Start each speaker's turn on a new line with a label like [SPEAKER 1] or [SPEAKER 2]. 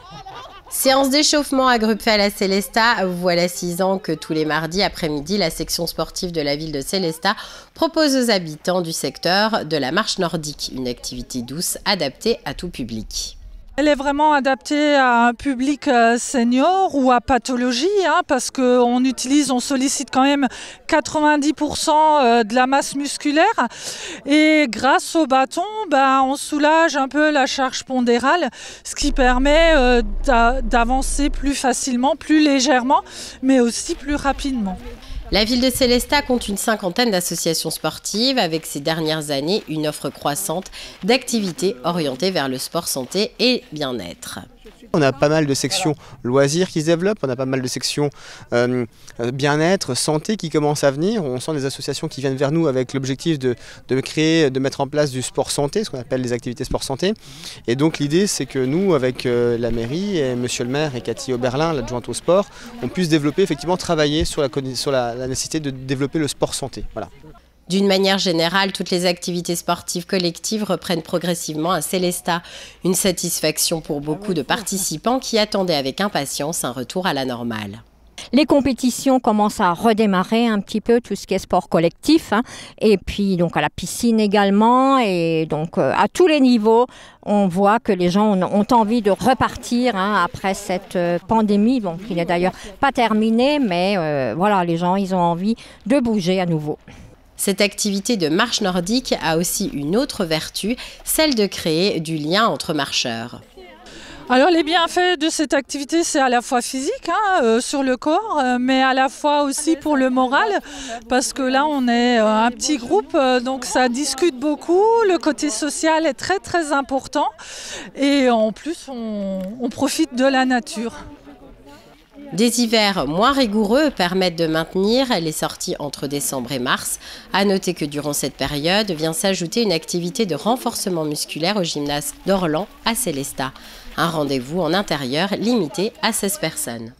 [SPEAKER 1] Séance d'échauffement à Grüppfell à Sélestat. Voilà 6 ans que tous les mardis après-midi, la section sportive de la ville de Sélestat propose aux habitants du secteur de la marche nordique, une activité douce adaptée à tout public.
[SPEAKER 2] Elle est vraiment adaptée à un public senior ou à pathologie, parce qu'on sollicite quand même 90% de la masse musculaire. Et grâce au bâton, on soulage un peu la charge pondérale, ce qui permet d'avancer plus facilement, plus légèrement, mais aussi plus rapidement.
[SPEAKER 1] La ville de Sélestat compte une 50aine d'associations sportives avec ces dernières années une offre croissante d'activités orientées vers le sport santé et bien-être.
[SPEAKER 3] On a pas mal de sections loisirs qui se développent, on a pas mal de sections bien-être, santé qui commencent à venir. On sent des associations qui viennent vers nous avec l'objectif de mettre en place du sport santé, ce qu'on appelle les activités sport santé. Et donc l'idée c'est que nous, avec la mairie, et monsieur le maire et Cathy Oberlin, l'adjointe au sport, on puisse développer, effectivement, travailler sur la nécessité de développer le sport santé. Voilà.
[SPEAKER 1] D'une manière générale, toutes les activités sportives collectives reprennent progressivement à Sélestat. Une satisfaction pour beaucoup de participants qui attendaient avec impatience un retour à la normale.
[SPEAKER 4] Les compétitions commencent à redémarrer un petit peu, tout ce qui est sport collectif, et puis donc à la piscine également, et donc à tous les niveaux, on voit que les gens ont envie de repartir après cette pandémie, donc qui n'est d'ailleurs pas terminée, mais voilà, les gens ils ont envie de bouger à nouveau.
[SPEAKER 1] Cette activité de marche nordique a aussi une autre vertu, celle de créer du lien entre marcheurs.
[SPEAKER 2] Alors les bienfaits de cette activité, c'est à la fois physique sur le corps, mais à la fois aussi pour le moral, parce que là on est un petit groupe, donc ça discute beaucoup, le côté social est très très important, et en plus on profite de la nature.
[SPEAKER 1] Des hivers moins rigoureux permettent de maintenir les sorties entre décembre et mars. À noter que durant cette période vient s'ajouter une activité de renforcement musculaire au gymnase d'Orlan à Sélestat. Un rendez-vous en intérieur limité à 16 personnes.